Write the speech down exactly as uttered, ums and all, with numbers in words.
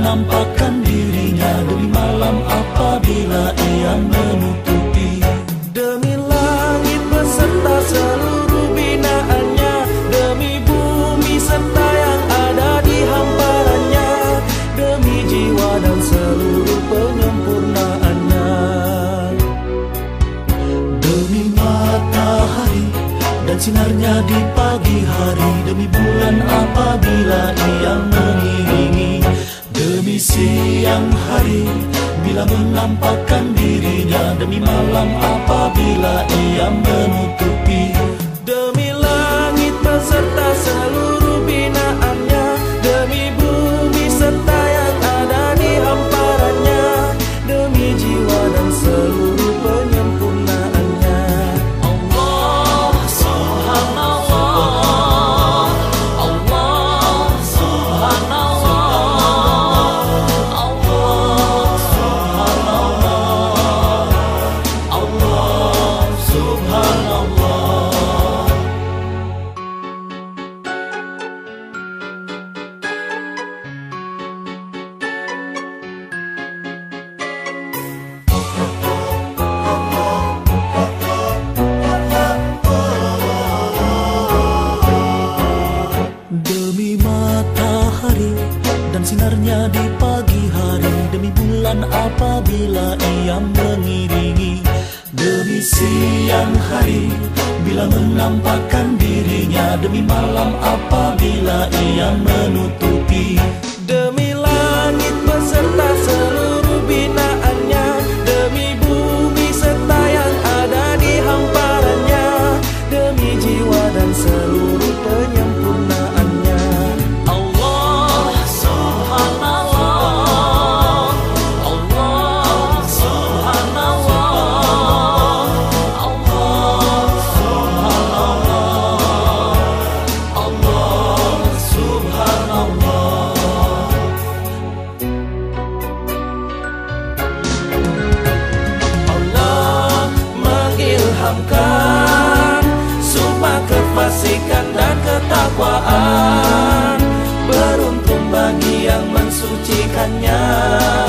menampakkan dirinya demi malam apabila ia menutupi. Demi langit beserta seluruh binaannya, demi bumi serta yang ada di hamparannya, demi jiwa dan seluruh penyempurnaannya. Demi matahari dan sinarnya di pagi hari, demi bulan apabila ia mengiringi, demi siang hari bila menampakkan dirinya, demi malam apabila ia menutupi. Demi langit beserta seluruh binaannya, demi bumi serta yang ada di hamparannya, demi jiwa dan seluruh penyempurnaannya. Allah subhanallah, Allah subhanallah, Allah subhanallah, Allah subhanallah. Demi matahari dan sinarnya di pagi hari, demi bulan apabila ia mengiringi, demi siang hari bila menampakkan dirinya, demi malam apabila ia menutupi. Demi langit beserta seluruh binaannya, demi bumi serta yang ada di hamparannya, demi jiwa dan seluruh penyempurnaannya. Allah subhanallah, Allah subhanallah, Allah subhanallah, Allah subhanallah. Allah mengilhamkan sumpah kefasikan dan ketakwaan, beruntung bagi yang mensucikannya.